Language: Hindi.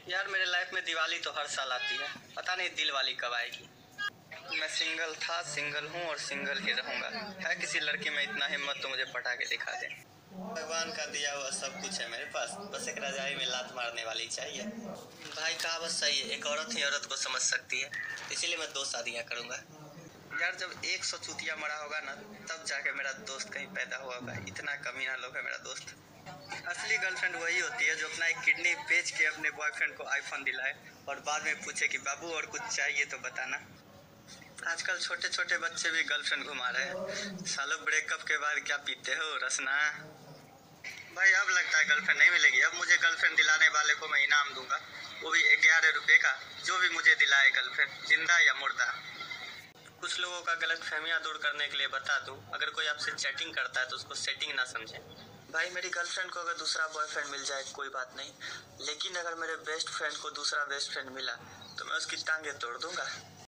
यार मेरे लाइफ में दिवाली तो हर साल आती है, पता नहीं दिल वाली कब आएगी। मैं सिंगल था, सिंगल हूँ और सिंगल ही रहूँगा। है किसी लड़की में इतना हिम्मत तो मुझे पटा के दिखा दे। भगवान का दिया हुआ सब कुछ है मेरे पास, बस एक रजाई में लात मारने वाली चाहिए। भाई कहावत सही है, एक औरत ही औरत को समझ सकती है, इसीलिए मैं 2 शादियाँ करूँगा। यार जब 100 चूतिया मरा होगा ना, तब जाके मेरा दोस्त कहीं पैदा हुआ होगा। इतना कमीना लोग है मेरा दोस्त। असली गर्लफ्रेंड वही होती है जो अपना एक किडनी बेच के अपने बॉयफ्रेंड को आईफोन दिलाए और बाद में पूछे कि बाबू और कुछ चाहिए तो बताना। आजकल छोटे छोटे बच्चे भी गर्लफ्रेंड घुमा रहे हैं। सालों ब्रेकअप के बाद क्या पीते हो रसना? भाई अब लगता है गर्लफ्रेंड नहीं मिलेगी। अब मुझे गर्लफ्रेंड दिलाने वाले को मैं इनाम दूंगा, वो भी 11 रुपए का। जो भी मुझे दिलाए गर्लफ्रेंड, जिंदा या मुर्दा। कुछ लोगों का गलत फहमियाँ दूर करने के लिए बता दूं, अगर कोई आपसे चैटिंग करता है तो उसको सेटिंग ना समझे। भाई मेरी गर्लफ्रेंड को अगर दूसरा बॉयफ्रेंड मिल जाए कोई बात नहीं, लेकिन अगर मेरे बेस्ट फ्रेंड को दूसरा बेस्ट फ्रेंड मिला तो मैं उसकी टांगे तोड़ दूंगा।